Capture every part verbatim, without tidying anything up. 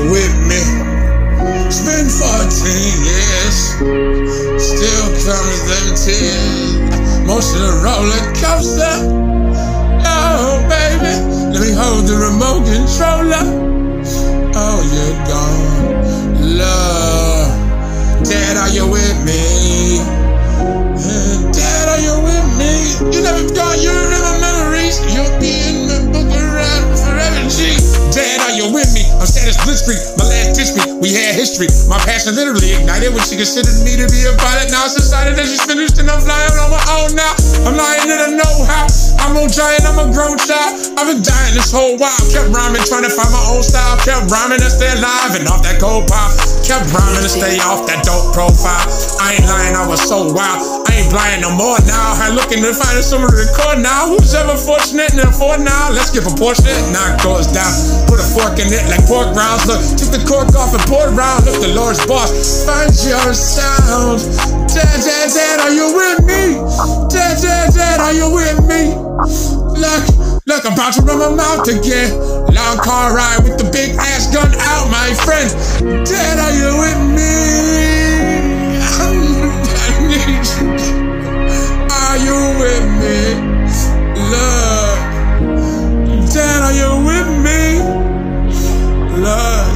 with me? It's been fourteen years, still comes them tears. Most of the roller coaster. Oh baby, let me hold the remote controller. Oh, you're gone, love. Dad, are you with me? Dad, are you with me? You never gone, you remember memories. You'll be in the book around forever, G. Dad, are you with me? I'm sad as Blitzkrieg, my last ditched me. We had history. My passion literally ignited when she considered me to be a pilot. Now it's decided that she's finished and I'm flying on my own now. I'm lying in a know-how. I'm a giant, I'm a grown child. I've been dying this whole while. Kept rhyming, trying to find my own style. Kept rhyming to stay alive and off that cold pop. Kept rhyming to stay off that dope profile. I ain't lying, I was so wild. I ain't blind no more now. I'm looking to find someone to record now. Who's ever fortunate and afford now? Let's get proportionate. Knock doors down. Put a fork in it like pork rounds. Look, took the cork off and poured around. Look, the Lord's boss. Find your sound. Dad, dad, dad, are you with me? Dad, dad, dad, are you with me? Look, look, I'm about to run my mouth again. Long car ride with the big ass gun out, my friend. Dad, are you with me? I need you. Are you with me? Love. Dad, are you with me? Love.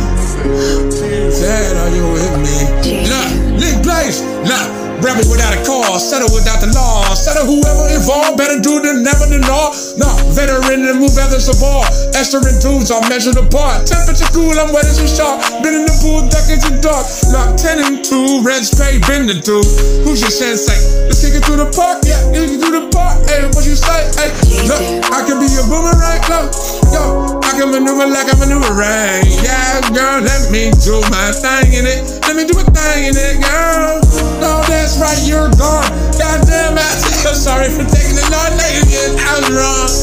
Dad, are you with me? Look, Lick Blaze. Look. Rebel without a cause, settle without the law. Settle whoever involved, better do than never than all. No, veteran and move others of all. Esther and dudes are measured apart. Temperature cool, I'm wet as a shark. Been in the pool, decades of dark. Lock ten and two, red spray, been the dude. Who's your sensei? Let's kick it through the park, yeah, kick it through the park. Hey, what you say? Hey, look, I can be a boomerang, look. Yo, I can maneuver like a maneuvering. Yeah, girl, let me do my thing in it. Let me do a thing in it, girl. No, that's right, you're gone. Goddamn, I'm sorry for taking the Lord late again. I was wrong.